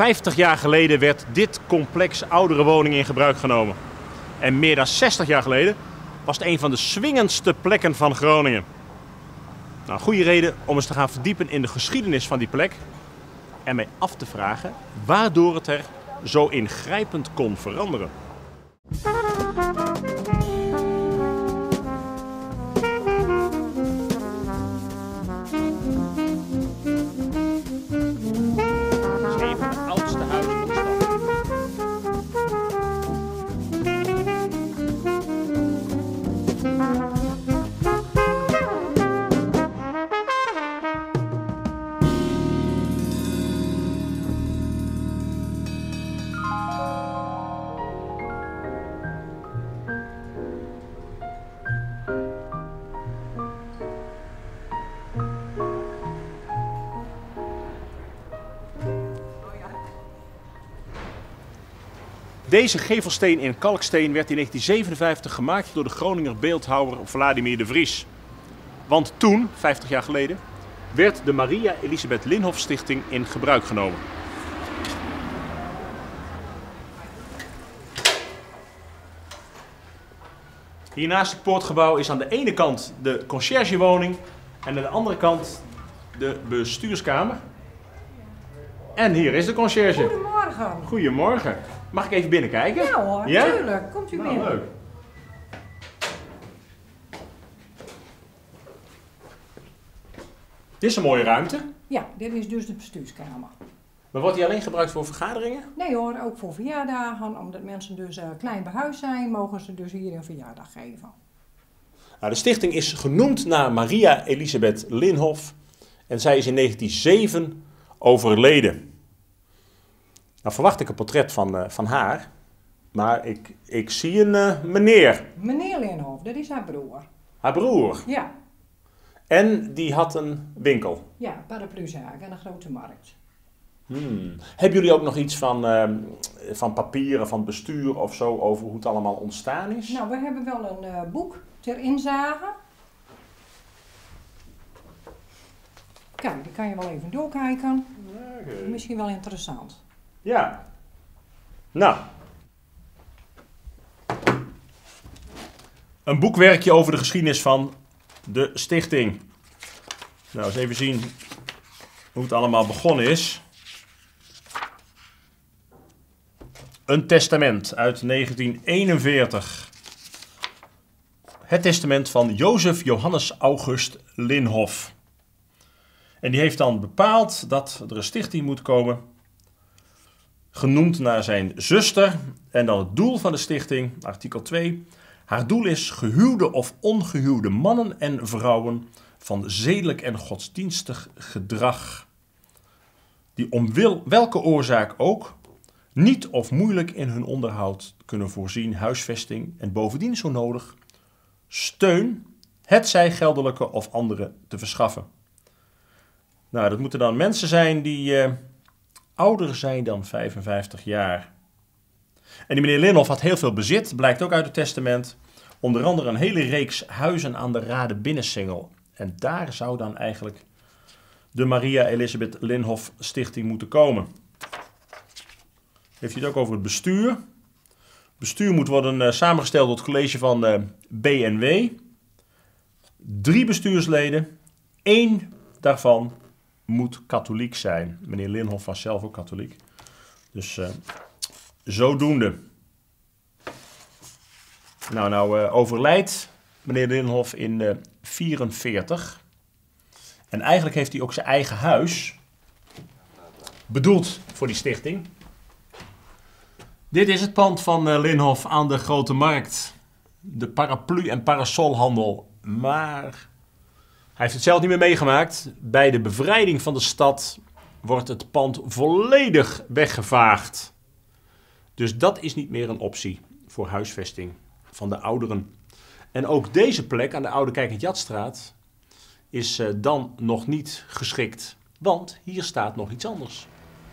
50 jaar geleden werd dit complex oudere woningen in gebruik genomen. En meer dan 60 jaar geleden was het een van de swingendste plekken van Groningen. Nou, een goede reden om eens te gaan verdiepen in de geschiedenis van die plek. En mij af te vragen waardoor het er zo ingrijpend kon veranderen. Deze gevelsteen in kalksteen werd in 1957 gemaakt door de Groninger beeldhouwer Vladimir de Vries. Want toen, 50 jaar geleden, werd de Maria Elisabeth Linhoff Stichting in gebruik genomen. Hier naast het poortgebouw is aan de ene kant de conciërgewoning en aan de andere kant de bestuurskamer. En hier is de conciërge. Goedemorgen. Goedemorgen. Mag ik even binnenkijken? Ja hoor, natuurlijk. Komt u Nou, binnen. leuk. Dit is een mooie ruimte. Ja, dit is dus de bestuurskamer. Maar wordt die alleen gebruikt voor vergaderingen? Nee hoor, ook voor verjaardagen. Omdat mensen dus klein behuisd zijn, mogen ze dus hier een verjaardag geven. Nou, de stichting is genoemd naar Maria Elisabeth Linhoff. En zij is in 1907 overleden. Nou verwacht ik een portret van haar. Maar ik zie een meneer. Meneer Linhoff, dat is haar broer. Haar broer. Ja, En die had een winkel. ja, parapluzaak en een grote markt. Hebben jullie ook nog iets van papieren, van bestuur of zo, over hoe het allemaal ontstaan is? Nou, we hebben wel een boek ter inzage. Kijk, die kan je wel even doorkijken. Okay. Misschien wel interessant. Ja. Nou. Een boekwerkje over de geschiedenis van de stichting. Nou, eens even zien hoe het allemaal begonnen is. Een testament uit 1941. Het testament van Jozef Johannes August Linhoff. En die heeft dan bepaald dat er een stichting moet komen, genoemd naar zijn zuster. En dan het doel van de stichting, artikel 2. Haar doel is gehuwde of ongehuwde mannen en vrouwen van zedelijk en godsdienstig gedrag, die om welke oorzaak ook niet of moeilijk in hun onderhoud kunnen voorzien, huisvesting en bovendien zo nodig steun, hetzij geldelijke of andere, te verschaffen. Nou, dat moeten dan mensen zijn die ouder zijn dan 55 jaar. En die meneer Linhoff had heel veel bezit, blijkt ook uit het testament. Onder andere een hele reeks huizen aan de Rade Binnensingel. En daar zou dan eigenlijk de Maria Elisabeth Linhoff Stichting moeten komen. Heeft hij het ook over het bestuur. Het bestuur moet worden samengesteld door het college van BNW. 3 bestuursleden. 1 daarvan moet katholiek zijn. Meneer Linhoff was zelf ook katholiek. Dus zodoende. Nou overlijdt meneer Linhoff in 1944. En eigenlijk heeft hij ook zijn eigen huis bedoeld voor die stichting. Dit is het pand van Linhoff aan de Grote Markt. De paraplu- en parasolhandel. Maar hij heeft het zelf niet meer meegemaakt. Bij de bevrijding van de stad wordt het pand volledig weggevaagd. Dus dat is niet meer een optie voor huisvesting van de ouderen. En ook deze plek aan de Oude Kijkend-Jatstraat is dan nog niet geschikt. Want hier staat nog iets anders.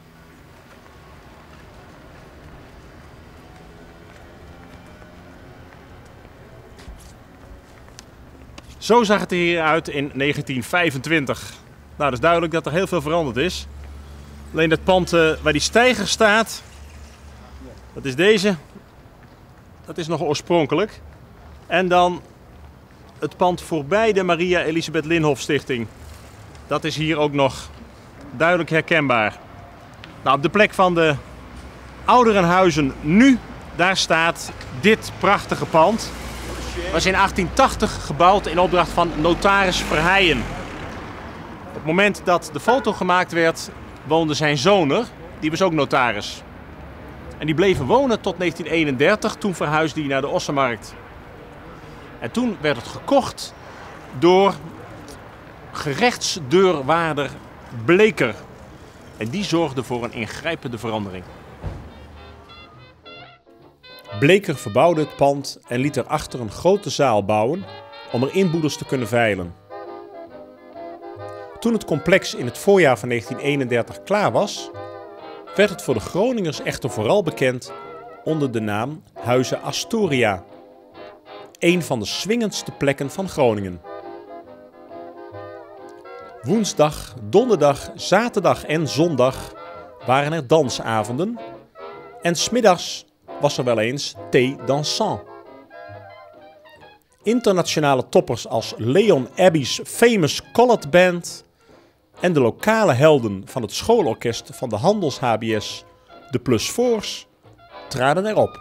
Zo zag het er hier uit in 1925. Nou, dat is duidelijk dat er heel veel veranderd is. Alleen dat pand waar die steiger staat, dat is deze. Dat is nog oorspronkelijk. En dan het pand voorbij de Maria Elisabeth Linhof Stichting. Dat is hier ook nog duidelijk herkenbaar. Nou, op de plek van de ouderenhuizen nu, daar staat dit prachtige pand. Was in 1880 gebouwd in opdracht van notaris Verheijen. Op het moment dat de foto gemaakt werd, woonde zijn zoon er. Die was ook notaris. En die bleven wonen tot 1931. Toen verhuisde hij naar de Ossenmarkt. En toen werd het gekocht door gerechtsdeurwaarder Bleker. En die zorgde voor een ingrijpende verandering. Bleker verbouwde het pand en liet erachter een grote zaal bouwen om er inboedels te kunnen veilen. Toen het complex in het voorjaar van 1931 klaar was, werd het voor de Groningers echter vooral bekend onder de naam Huize Astoria. Een van de swingendste plekken van Groningen. Woensdag, donderdag, zaterdag en zondag waren er dansavonden en 's middags was er wel eens thé dansant. Internationale toppers als Leon Abbey's Famous Colored Band en de lokale helden van het schoolorkest van de Handels-HBS, de Plus Fours, traden erop.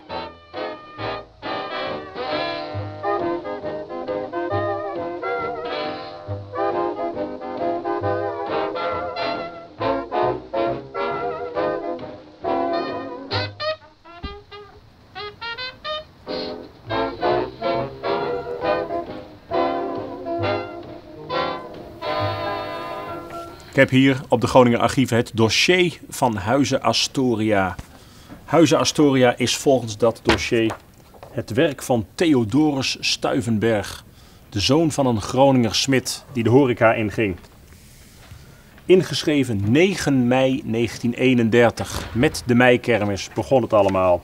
Ik heb hier op de Groninger Archieven het dossier van Huize Astoria. Huize Astoria is volgens dat dossier het werk van Theodorus Stuyvenberg, de zoon van een Groninger smid die de horeca inging. Ingeschreven 9 mei 1931, met de meikermis begon het allemaal.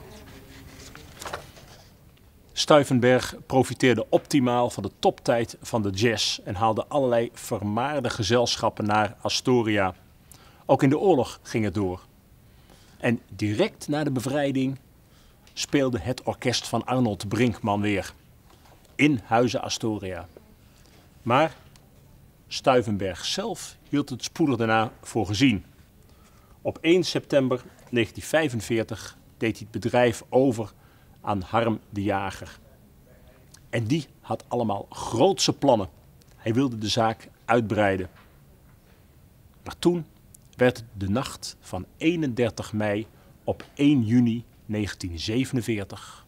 Stuyvenberg profiteerde optimaal van de toptijd van de jazz en haalde allerlei vermaarde gezelschappen naar Astoria. Ook in de oorlog ging het door. En direct na de bevrijding speelde het orkest van Arnold Brinkman weer in Huize Astoria. Maar Stuyvenberg zelf hield het spoedig daarna voor gezien. Op 1 september 1945 deed hij het bedrijf over aan Harm de Jager. En die had allemaal grootse plannen. Hij wilde de zaak uitbreiden. Maar toen werd het de nacht van 31 mei op 1 juni 1947.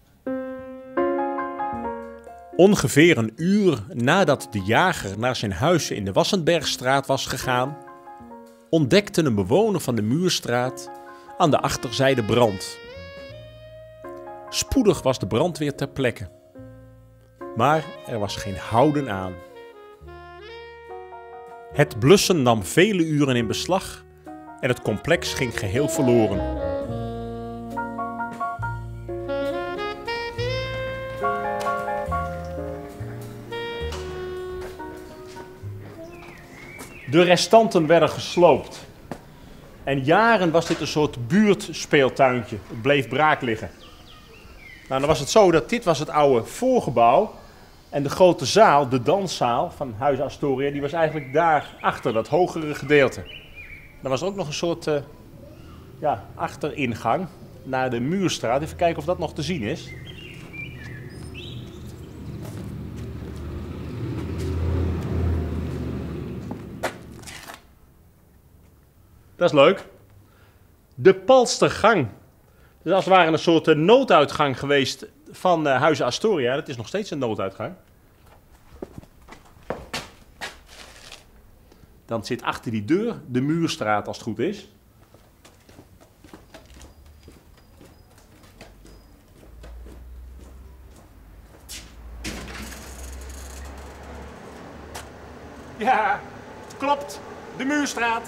Ongeveer een uur nadat de jager naar zijn huis in de Wassenbergstraat was gegaan, ontdekte een bewoner van de Muurstraat aan de achterzijde brand. Spoedig was de brandweer ter plekke. Maar er was geen houden aan. Het blussen nam vele uren in beslag en het complex ging geheel verloren. De restanten werden gesloopt. En jaren was dit een soort buurtspeeltuintje. Het bleef braak liggen. Nou, dan was het zo dat dit was het oude voorgebouw. En de grote zaal, de danszaal van Huize Astoria, die was eigenlijk daar achter, dat hogere gedeelte. Dan was er ook nog een soort achteringang naar de Muurstraat. Even kijken of dat nog te zien is. Dat is leuk. De Palstergang. Dus als het ware een soort nooduitgang geweest van Huize Astoria. Dat is nog steeds een nooduitgang. Dan zit achter die deur de Muurstraat als het goed is. Ja, klopt. De Muurstraat.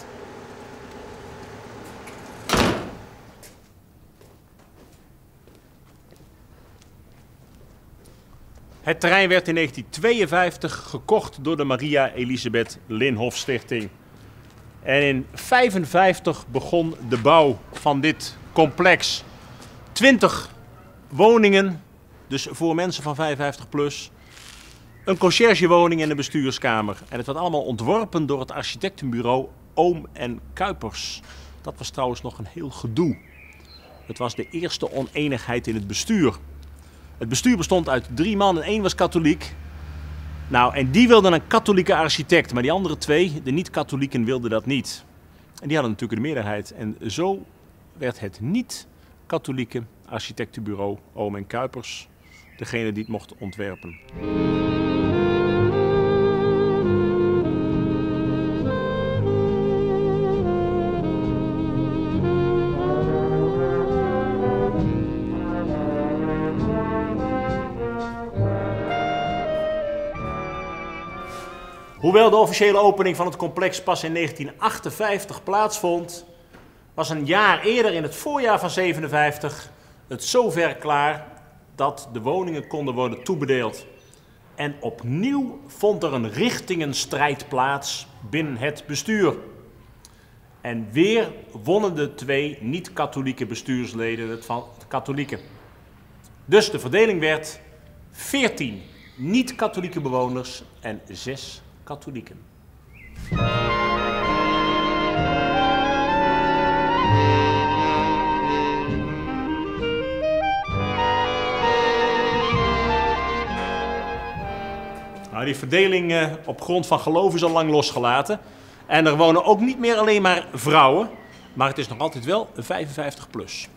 Het terrein werd in 1952 gekocht door de Maria Elisabeth Linhof Stichting. En in 1955 begon de bouw van dit complex. 20 woningen, dus voor mensen van 55 plus. Een conciërgewoning en een bestuurskamer. En het werd allemaal ontworpen door het architectenbureau Oom en Kuipers. Dat was trouwens nog een heel gedoe. Het was de eerste oneenigheid in het bestuur. Het bestuur bestond uit 3 man en 1 was katholiek. Nou, en die wilden een katholieke architect, maar die andere 2, de niet-katholieken, wilden dat niet. En die hadden natuurlijk de meerderheid. En zo werd het niet-katholieke architectenbureau Oom en Kuipers degene die het mocht ontwerpen. Hoewel de officiële opening van het complex pas in 1958 plaatsvond, was een jaar eerder, in het voorjaar van 1957, het zover klaar dat de woningen konden worden toebedeeld. En opnieuw vond er een richtingenstrijd plaats binnen het bestuur. En weer wonnen de 2 niet-katholieke bestuursleden het van de katholieken. Dus de verdeling werd 14 niet-katholieke bewoners en 6 katholieken. Nou, die verdeling op grond van geloof is al lang losgelaten. En er wonen ook niet meer alleen maar vrouwen, maar het is nog altijd wel 55 plus.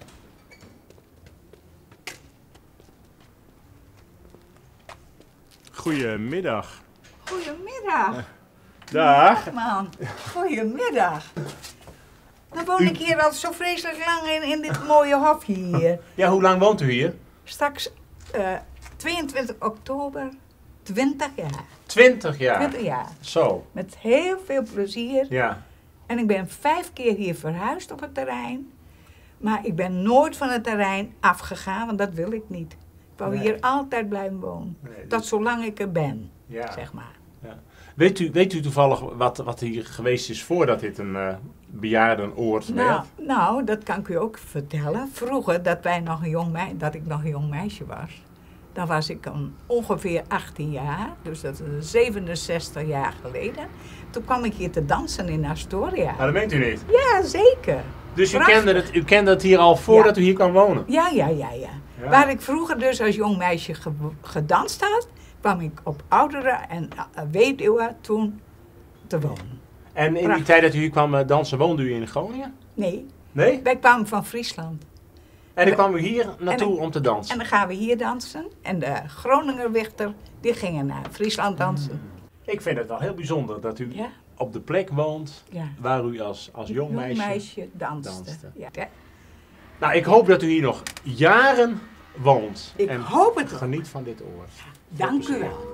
Goedemiddag. Goedemiddag. Dag. Man, goedemiddag. Dan woon ik hier al zo vreselijk lang in dit mooie hofje hier. Ja, hoe lang woont u hier? Straks 22 oktober, 20 jaar. 20 jaar. 20 jaar. Zo. Met heel veel plezier. Ja. En ik ben 5 keer hier verhuisd op het terrein. Maar ik ben nooit van het terrein afgegaan, want dat wil ik niet. Ik wou hier altijd blijven wonen. Nee, Tot zolang ik er ben, Ja. zeg maar. Ja. Weet u toevallig wat hier geweest is voordat dit een bejaardenoord werd? Nou, dat kan ik u ook vertellen. Vroeger, dat ik nog een jong meisje was, dan was ik ongeveer 18 jaar, dus dat is 67 jaar geleden. Toen kwam ik hier te dansen in Astoria. Nou, dat meent u niet. Ja, zeker. Dus Prachtig. u kende het hier al voordat u hier kwam wonen? Ja. Ja. Waar ik vroeger dus als jong meisje gedanst had, kwam ik op ouderen en weduwen toen te wonen. En in die Prachtig. tijd dat u hier kwam dansen, woonde u in Groningen? Nee, Nee? wij kwamen van Friesland. En dan kwam u hier naartoe om te dansen? En dan gaan we hier dansen. En de Groninger Wichter, die gingen naar Friesland dansen. Ik vind het wel heel bijzonder dat u Ja, op de plek woont ja. waar u als jong meisje... danste. Ja. Nou, ik hoop dat u hier nog jaren woont. Ik en hoop het wel. geniet van dit oord. Dank u wel.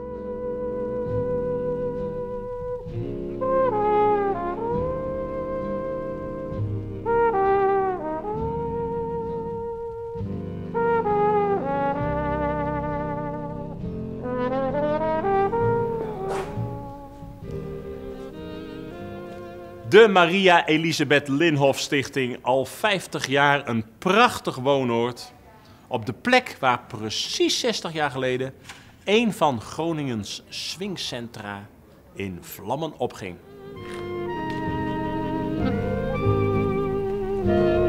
De Maria Elisabeth Linhof Stichting, al 50 jaar een prachtig woonoord. Op de plek waar precies 60 jaar geleden een van Groningens swingcentra in vlammen opging.